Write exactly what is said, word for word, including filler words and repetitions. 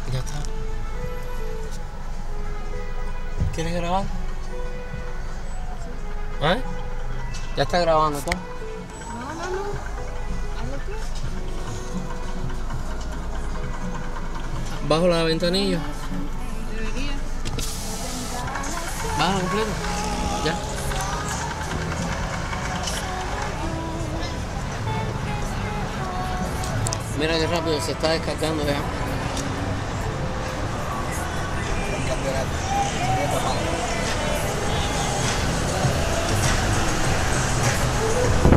Ya está. ¿Quieres grabar? ¿Eh? Ya está grabando, ¿tú? No, no, no. Hazlo tú. Bajo la ventanilla. Debería. Baja completo. Ya. Mira qué rápido se está descargando ya. Un campeonato. Sería tapado.